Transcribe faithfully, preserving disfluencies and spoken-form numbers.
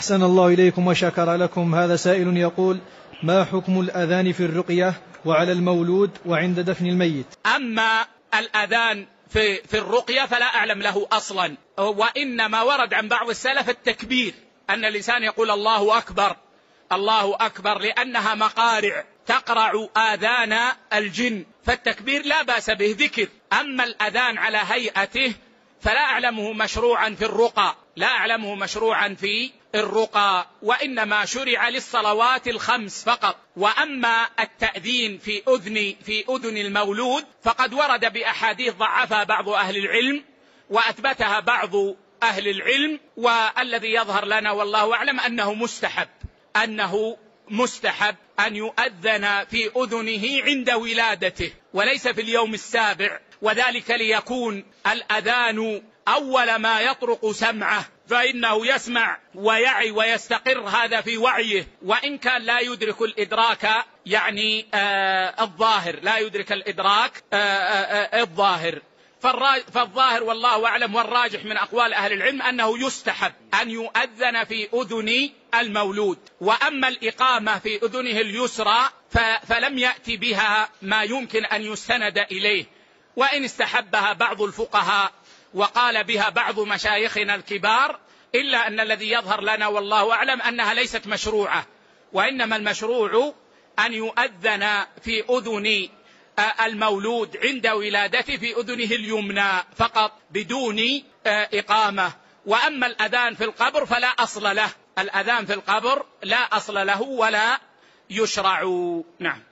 أحسن الله إليكم وشكر لكم. هذا سائل يقول: ما حكم الأذان في الرقية وعلى المولود وعند دفن الميت؟ أما الأذان في, في الرقية فلا أعلم له أصلا، وإنما ورد عن بعض السلف التكبير، أن الإنسان يقول الله أكبر الله أكبر، لأنها مقارع تقرع آذان الجن، فالتكبير لا بأس به ذكر. أما الأذان على هيئته فلا أعلمه مشروعا في الرقى لا أعلمه مشروعا في الرقى وإنما شرع للصلوات الخمس فقط. وأما التأذين في أذن في أذن المولود فقد ورد بأحاديث ضعفها بعض أهل العلم وأثبتها بعض أهل العلم، والذي يظهر لنا والله أعلم أنه مستحب أنه مستحب أن يؤذن في أذنه عند ولادته وليس في اليوم السابع، وذلك ليكون الأذان أول ما يطرق سمعه، فإنه يسمع ويعي ويستقر هذا في وعيه، وإن كان لا يدرك الإدراك يعني آه الظاهر لا يدرك الإدراك آه آه الظاهر. فالظاهر والله أعلم والراجح من أقوال أهل العلم أنه يستحب أن يؤذن في أذن المولود. وأما الإقامة في أذنه اليسرى فلم يأتي بها ما يمكن أن يستند إليه، وإن استحبها بعض الفقهاء وقال بها بعض مشايخنا الكبار، إلا أن الذي يظهر لنا والله أعلم أنها ليست مشروعة، وإنما المشروع أن يؤذن في أذن المولود عند ولادته في أذنه اليمنى فقط بدون إقامة. وأما الأذان في القبر فلا أصل له الأذان في القبر لا أصل له ولا يشرع. نعم.